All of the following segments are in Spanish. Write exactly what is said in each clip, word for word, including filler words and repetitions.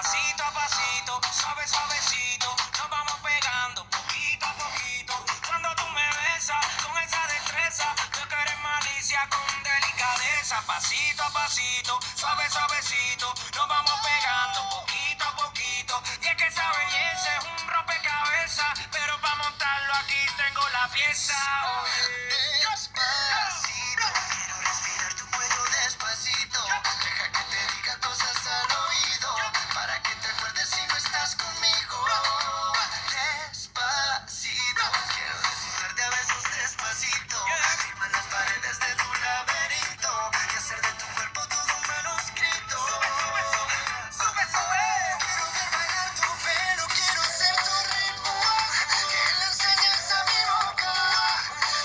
Pasito a pasito, suave suavecito, nos vamos pegando poquito a poquito. Cuando tú me besas con esa destreza, yo que eres malicia con delicadeza. Pasito a pasito, suave suavecito, nos vamos pegando poquito a poquito. Y es que esa belleza es un rompecabezas, pero para montarlo aquí tengo la pieza. Oye. Despacito, quiero respirar tu cuello despacito. Deja que te diga cosas al oído, para que te acuerdes si no estás conmigo. Despacito, quiero desnudarte a besos despacito. Firma las paredes de tu laberinto y hacer de tu cuerpo todo un manuscrito. Sube, sube, sube, sube, sube. Quiero ver bailar tu pelo, quiero ser tu ritmo, que le enseñes a mi boca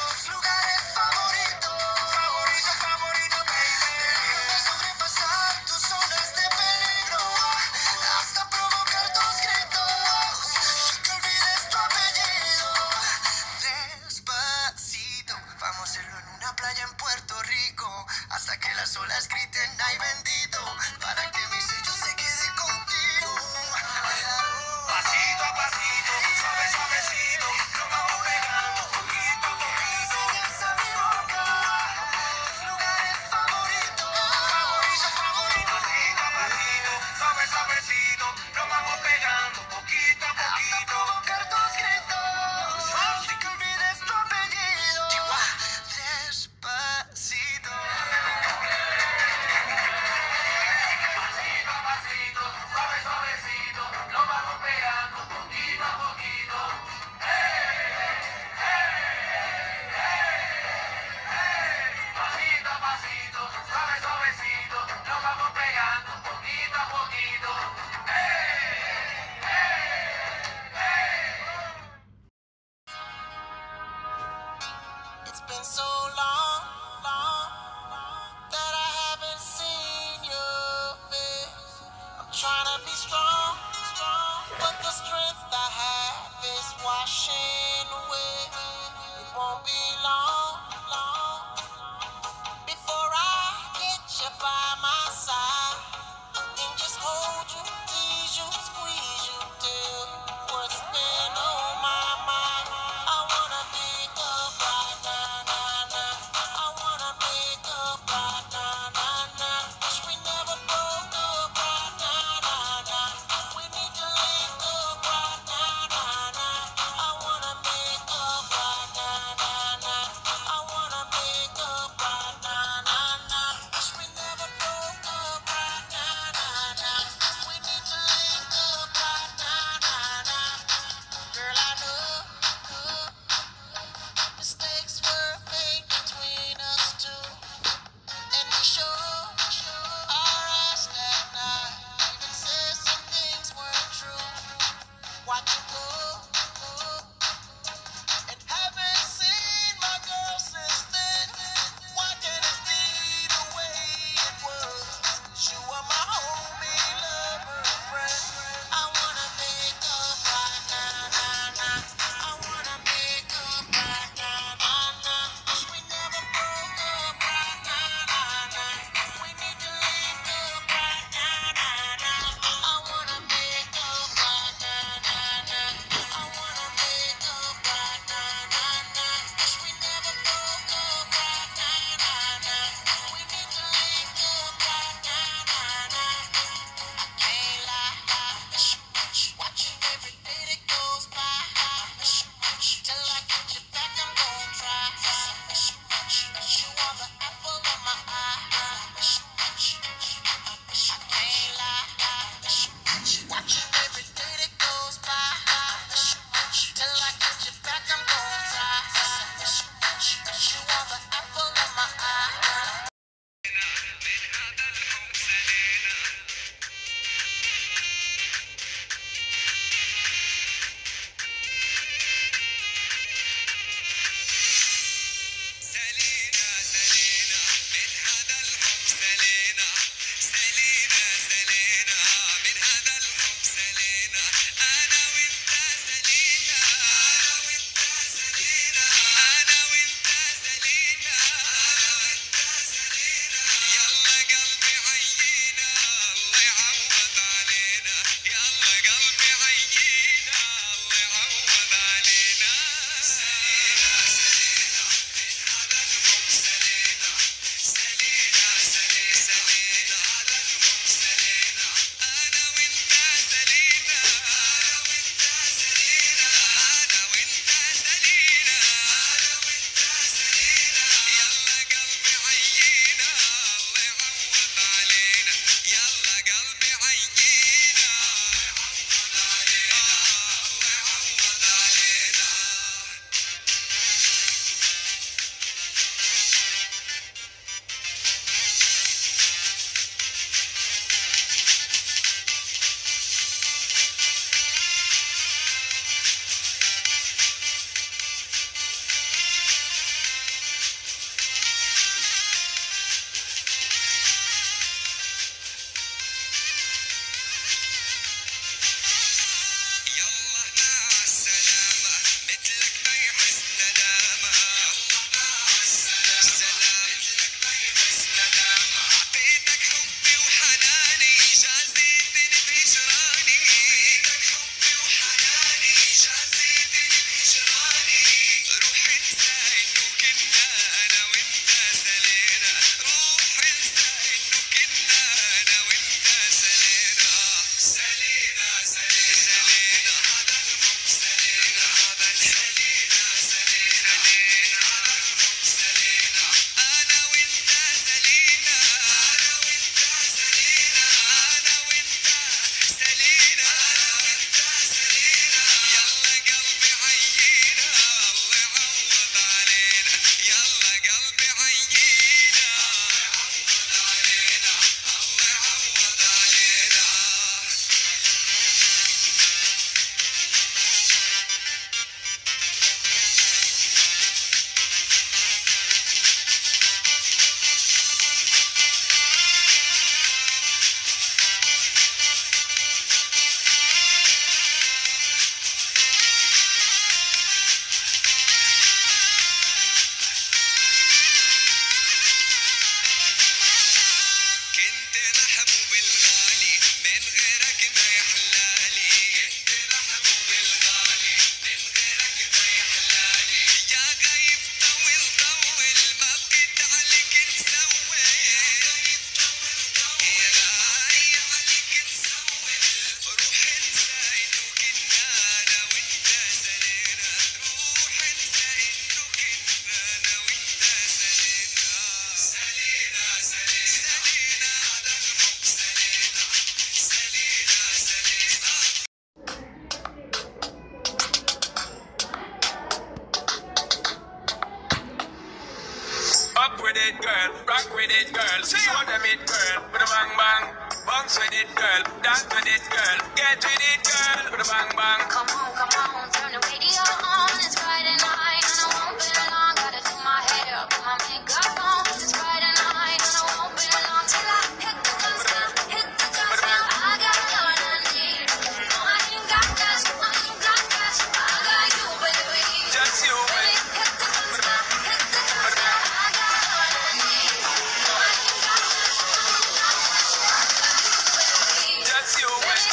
Up with it, girl. Rock with it, girl. Show them it, girl. With a bang bang. Bounce with it, girl. Dance with it, girl. Get with it, girl. With a bang bang. Come on, come on, turn the radio on. It's Friday night and I won't be long. Gotta do my hair, put my makeup on. It's Friday night and I won't be long till I hit the dance floor, hit the dance floor. I got what I need. No, I ain't got cash, I ain't got cash. I got you, baby. Just you, Baby, baby. hit the dance floor, hit the dance floor. I got what I need. No, I ain't got cash, I ain't got cash. I got you, baby. Just you, baby.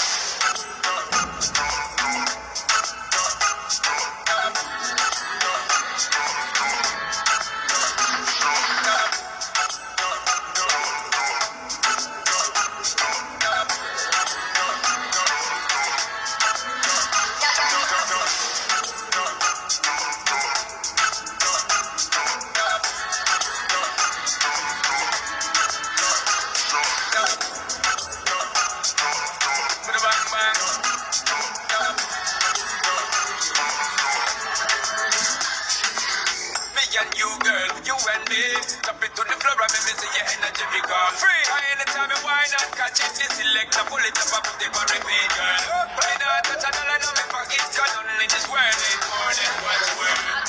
With a bang bang. Me and you, girl, you and me. Tap it to the floor and me see your energy become free. Anytime you whine and catch it, this select, I pull it up and put it on repeat, girl. But I don't touch another, no me pocket, 'cause only this world is more than what's worth.